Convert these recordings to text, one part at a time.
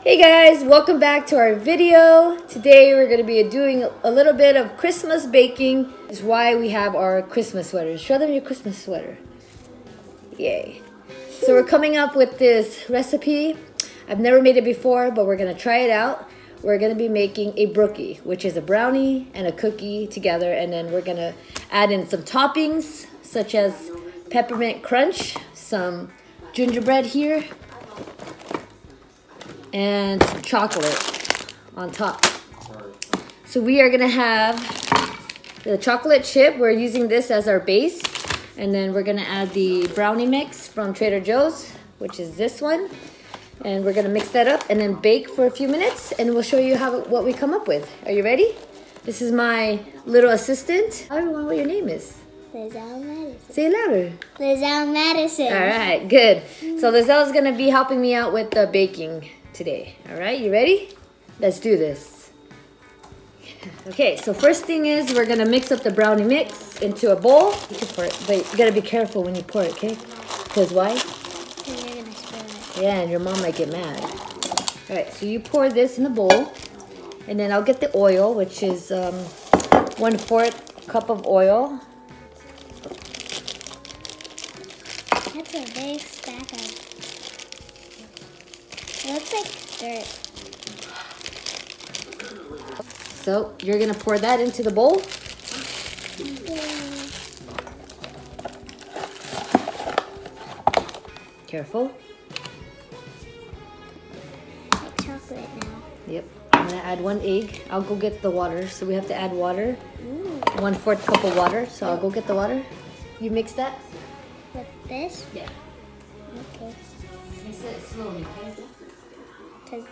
Hey guys, welcome back to our video. Today we're going to be doing a little bit of Christmas baking. This is why we have our Christmas sweaters. Show them your Christmas sweater. Yay. So we're coming up with this recipe. I've never made it before, but we're going to try it out. We're going to be making a brookie, which is a brownie and a cookie together. And then we're going to add in some toppings, such as peppermint crunch, some gingerbread here, and some chocolate on top. So we are gonna have the chocolate chip. We're using this as our base. And then we're gonna add the brownie mix from Trader Joe's, which is this one. And we're gonna mix that up and then bake for a few minutes, and we'll show you what we come up with. Are you ready? This is my little assistant. Tell everyone what your name is. Lezelle Madison. Say it louder. Lezelle Madison. All right, good. So Lezelle's gonna be helping me out with the baking today. All right, you ready? Let's do this. Okay, so first thing is we're gonna mix up the brownie mix into a bowl. You can pour it, but you gotta be careful when you pour it, okay? Because why? Because you're gonna spill it. Yeah, and your mom might get mad. All right, so you pour this in the bowl, and then I'll get the oil, which is 1/4 cup of oil. That's a big stack of. It looks like dirt. So you're gonna pour that into the bowl. Careful. Like chocolate now. Yep. I'm gonna add 1 egg. I'll go get the water. So we have to add water. 1/4 cup of water. So I'll go get the water. You mix that? With this? Yeah. Okay. Mix it slowly, okay? Because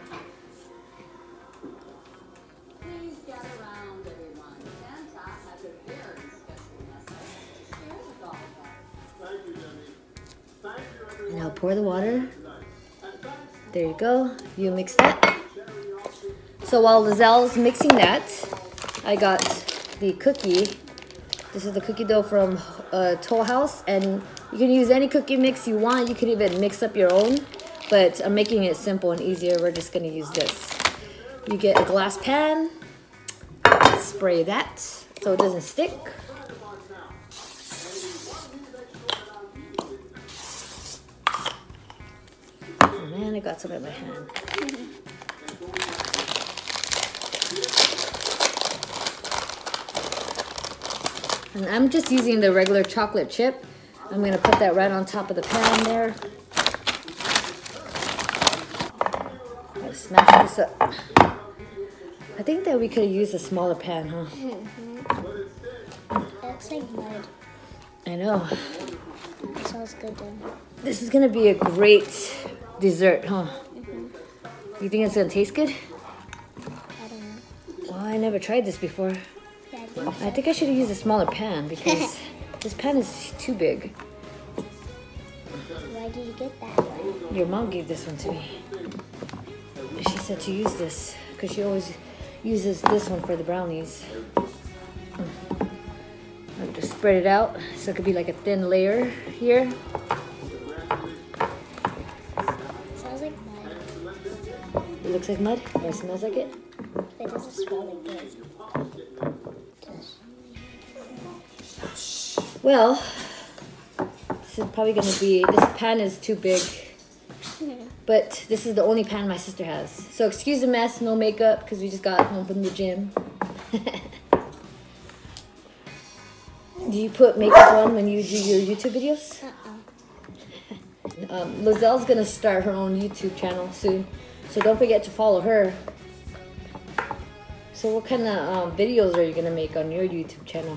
Please gather round, everyone. Santa has a very special message. Share with all of us. Thank you, Debbie. Thank you, everyone. Now pour the water. And thanks There you go. You mix that. So while Lezelle's mixing that, I got the cookie. This is the cookie dough from Toll House, and you can use any cookie mix you want. You can even mix up your own, but I'm making it simple and easier. We're just gonna use this. You get a glass pan, spray that so it doesn't stick. Oh man, I got some in my hand. And I'm just using the regular chocolate chip. I'm gonna put that right on top of the pan there. Let's smash this up. I think that we could use a smaller pan, huh? it looks like mud. I know. It smells good though. This is gonna be a great dessert, huh? You think it's gonna taste good? I don't know. Well, I never tried this before. Yeah, I think I should have used a smaller pan because this pan is too big. Why did you get that one? Your mom gave this one to me. She said to use this because she always uses this one for the brownies. I'll just spread it out so it could be like a thin layer here. Smells like mud. It looks like mud. Or it smells like it. It doesn't smell like this. Well, this is probably gonna be, this pan is too big. But this is the only pan my sister has. So excuse the mess, no makeup, because we just got home from the gym. Do you put makeup on when you do your YouTube videos? Lezelle's gonna start her own YouTube channel soon. So don't forget to follow her. So what kind of videos are you gonna make on your YouTube channel?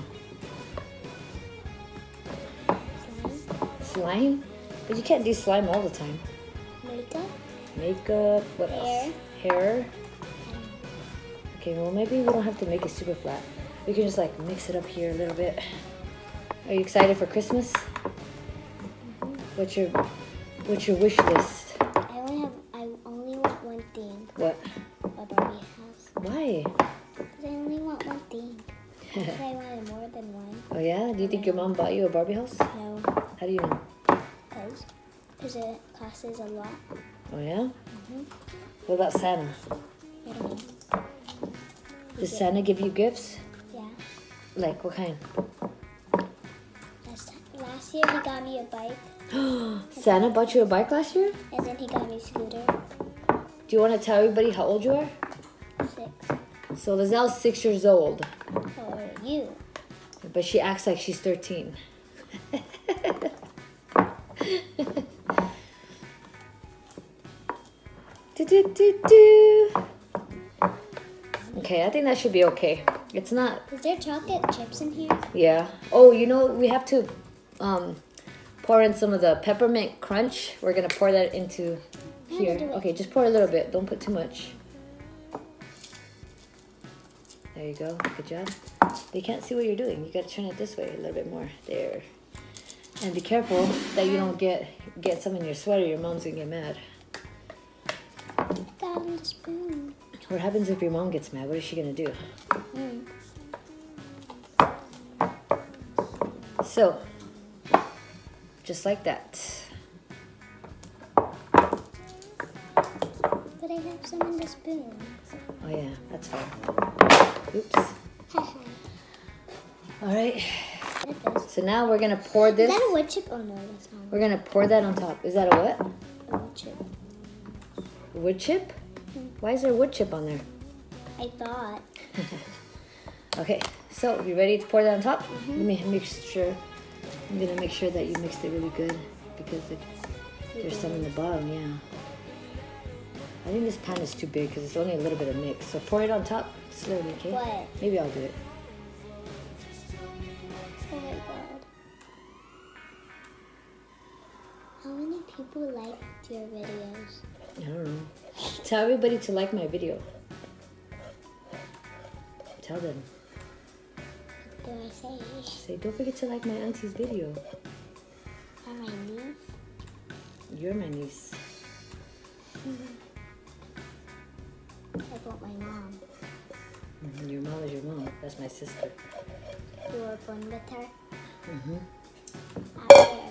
Slime? But you can't do slime all the time. Makeup? Makeup, what Hair. else? Hair. Okay, well maybe we don't have to make it super flat. We can just like mix it up here a little bit. Are you excited for Christmas? What's your wish list? I only want one thing. What? A Barbie house. Why? Because I only want one thing. Because I wanted more than one. Oh yeah? Do you think your mom bought you a Barbie house? No. How do you know? Because it costs a lot. Oh yeah? What about Santa? I don't know. Does Santa give you gifts? Yeah. Like what kind? Last year he got me a bike, Santa bought you a bike last year? and then he got me a scooter. Do you want to tell everybody how old you are? 6. So Lezelle's 6 years old, How old are you? but she acts like she's 13. Do. Okay, I think that should be okay. It's not. Is there chocolate chips in here? Yeah. Oh, you know, we have to pour in some of the peppermint crunch. We're gonna pour that into here. do it. Okay, just pour a little bit. Don't put too much. There you go. Good job. They can't see what you're doing. You gotta turn it this way a little bit more. There. And be careful that you don't get some in your sweater. Your mom's gonna get mad. Got on the spoon. What happens if your mom gets mad? What is she gonna do? So, just like that. But I have some in the spoon. Oh yeah, that's fine. Oops. All right. So now we're gonna pour Is this. that a wood chip? Oh no, that's not. We're gonna pour that on top. Is that a what? A wood chip. Wood chip? Why is there a wood chip on there? I thought. Okay, so you ready to pour that on top? Let me make sure. I'm gonna make sure that you mixed it really good because there's some in the bottom. Yeah. I think this pan is too big because it's only a little bit of mix. So pour it on top slowly, okay? What? Maybe I'll do it. Oh my god. How many people liked your videos? I don't know. Tell everybody to like my video. Tell them. What do I say? Say, don't forget to like my auntie's video. Or my niece? You're my niece. I want my mom. Your mom is your mom. That's my sister. You were born with her? Mm-hmm. After.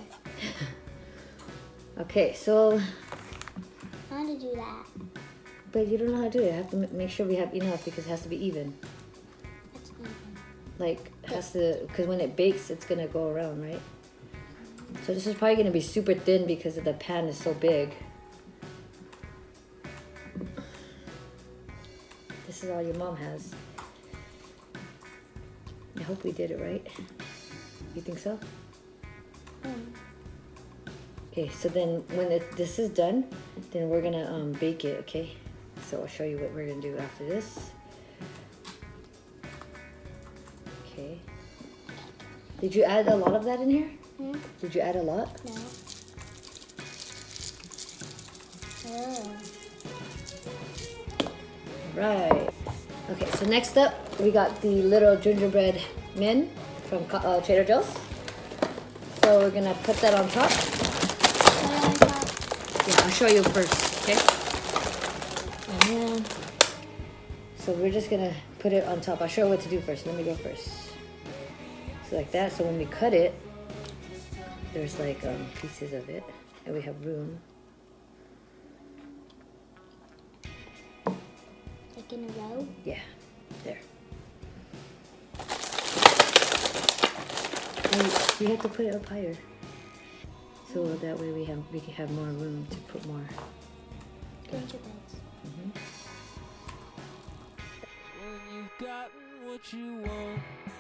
Okay, so, I want to do that. but you don't know how to do it. I have to make sure we have enough because it has to be even. That's even. Like, it has to, because when it bakes, it's gonna go around, right? So this is probably gonna be super thin because the pan is so big. This is all your mom has. I hope we did it right. You think so? Okay, so then when this is done, then we're gonna bake it, okay? So I'll show you what we're gonna do after this. Okay. Did you add a lot of that in here? Did you add a lot? No. Oh. Right. Okay, so next up, we got the little gingerbread men from Trader Joe's. So we're gonna put that on top. Yeah, I'll show you first, okay? And then, so we're just gonna put it on top. I'll show you what to do first. Let me go first. So like that, so when we cut it, there's like pieces of it, and we have room. Like in a row? Yeah, there. And you have to put it up higher, so that way we can have more room to put more. Gingerbreads. When you've gotten what you want.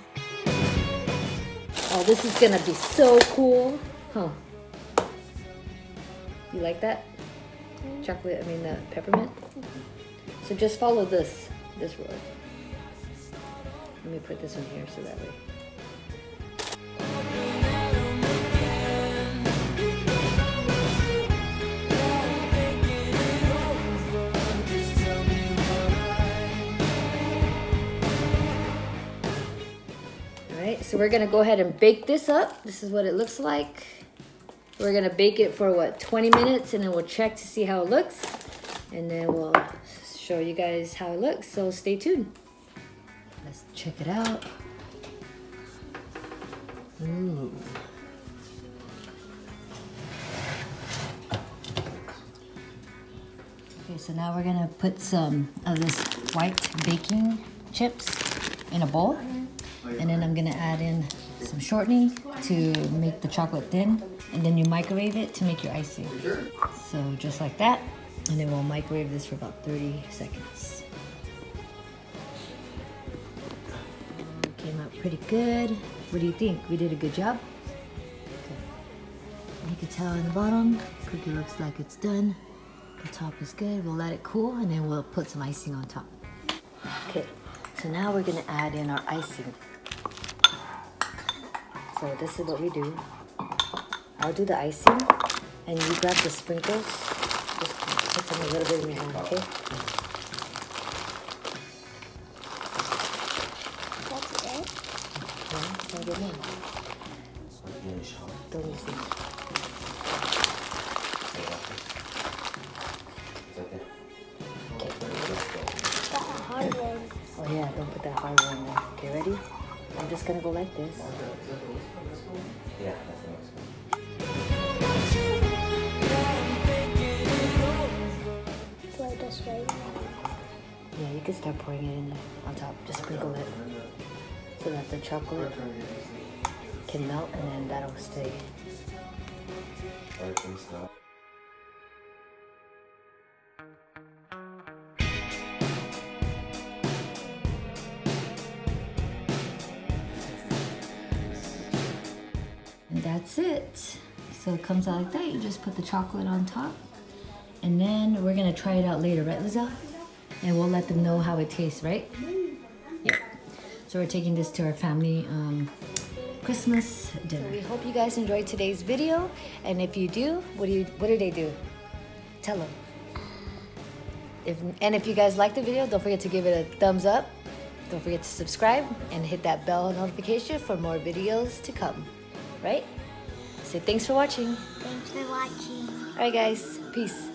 Oh, this is gonna be so cool, huh? You like that? Chocolate, I mean the peppermint? So just follow this road. Let me put this one here so that way. Alright, so we're gonna go ahead and bake this up. This is what it looks like. We're gonna bake it for what, 20 minutes, and then we'll check to see how it looks. And then we'll show you guys how it looks, so stay tuned. Let's check it out. Ooh. So now we're gonna put some of this white baking chips in a bowl. And then I'm gonna add in some shortening to make the chocolate thin. And then you microwave it to make your icing. So just like that. And then we'll microwave this for about 30 seconds. Came out pretty good. What do you think? We did a good job? Okay. You can tell in the bottom, cookie looks like it's done. The top is good. We'll let it cool and then we'll put some icing on top. Okay, so now we're gonna add in our icing. So this is what we do. I'll do the icing and you grab the sprinkles. Just put some a little bit in your hand, okay? That's it? Yeah, don't get me. Don't you see? Got a hard one. Oh yeah, don't put that hard one in there. Okay, ready? I'm just gonna go like this. Yeah, Do I just wait? Yeah, you can start pouring it in there on top. Just sprinkle it so that the chocolate can melt and then that'll stay. And that's it. So it comes out like that. You just put the chocolate on top. And then we're gonna try it out later, right, Lizelle? And we'll let them know how it tastes, right? Yeah. So we're taking this to our family Christmas dinner. So we hope you guys enjoyed today's video. And if you do, what do they do? Tell them. If you guys like the video, don't forget to give it a thumbs up. Don't forget to subscribe and hit that bell notification for more videos to come. Right? So thanks for watching. Thanks for watching. All right, guys. Peace.